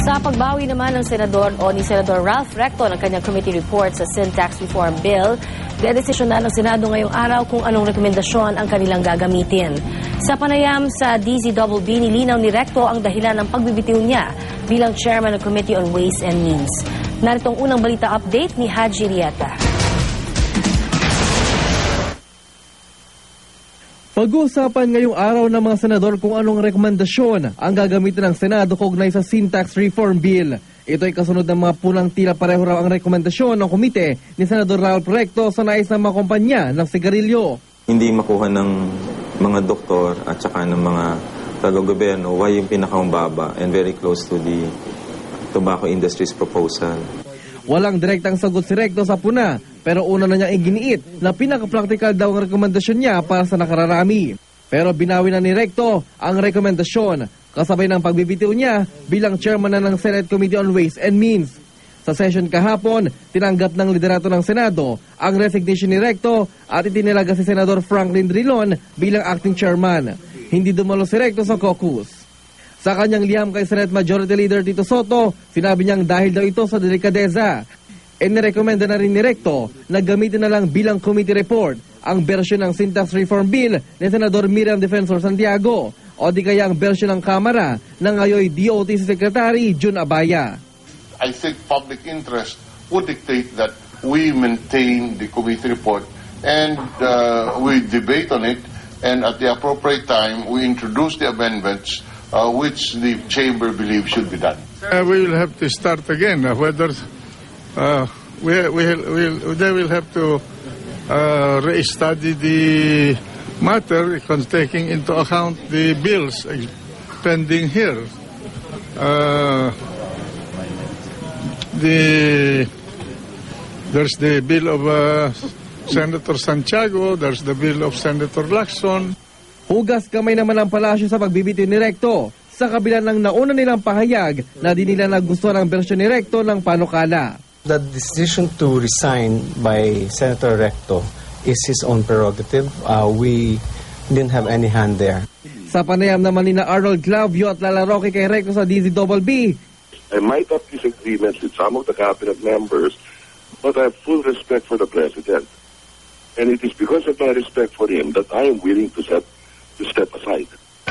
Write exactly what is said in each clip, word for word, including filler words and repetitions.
Sa pagbawi naman ng Senador o ni Senador Ralph Recto ng kanyang committee report sa Sin Tax Reform Bill, dedesisyon na ng Senado ngayong araw kung anong rekomendasyon ang kanilang gagamitin. Sa panayam sa D Z B B, nilinaw ni Recto ang dahilan ng pagbibitiw niya bilang chairman ng Committee on Ways and Means. Naritong unang balita update ni Haji Rieta. Pag-uusapan ngayong araw ng mga senador kung anong rekomendasyon ang gagamitin ng Senado kaugnay sa Sin Tax Reform Bill. Ito ay kasunod ng mga punang tila pareho raw ang rekomendasyon ng komite ni Senador Ralph Recto sa nais ng mga kumpanya ng sigarilyo. Hindi makuha ng mga doktor at saka ng mga taga-gobyerno why yung pinakamababa and very close to the tobacco industry's proposal. Walang direktang sagot si Recto sa puna, pero una na niyang iginiit na pinaka-practical daw ang rekomendasyon niya para sa nakararami. Pero binawi na ni Recto ang rekomendasyon kasabay ng pagbibitiw niya bilang chairman na ng Senate Committee on Ways and Means. Sa session kahapon, tinanggap ng liderato ng Senado ang resignation ni Recto at itinilaga si Senador Franklin Drilon bilang acting chairman. Hindi dumalo si Recto sa caucus. Sa kanyang liham kay Senate Majority Leader Tito Soto, sinabi niyang dahil daw ito sa delikadeza. E nirekomenda na rin ni Recto na gamitin na lang bilang committee report ang bersyon ng Sin Tax Reform Bill ni Senador Miriam Defensor Santiago o di kaya ang bersyon ng Kamara ng ngayon D O T Secretary Jun Abaya. I think public interest would dictate that we maintain the committee report and uh, we debate on it, and at the appropriate time we introduce the amendments uh, which the chamber believes should be done. Uh, we will have to start again uh, whether uh, we, we will, they will have to uh, re-study the matter taking into account the bills pending here. Uh, The there's the bill of uh, Senator Santiago, there's the bill of Senator Lacson. Hugas kamay naman ang palasyo sa pagbibitiw ni Recto sa kabila ng nauna nilang pahayag na di nila nagustuhan ang bersyon ni Recto ng panukala. The decision to resign by Senator Recto is his own prerogative. Uh, we didn't have any hand there. Sa panayam naman ni na Arnold Clavio at Lala Roque kay Recto sa D Z B B, I might have disagreements with some of the cabinet members, but I have full respect for the President. And it is because of my respect for him that I am willing to, set, to step aside.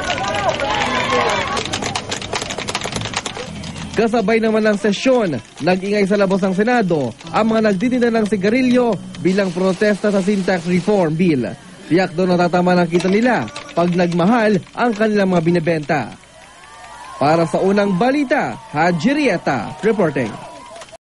Kasabay naman ng sesyon, nag-ingay sa labas ng Senado ang mga nagtitinda ng sigarilyo bilang protesta sa Sin Tax Reform Bill. Tiyak doon natatama ng kita nila pag nagmahal ang kanilang mga binibenta. Para sa unang balita, Haji Rieta reporting.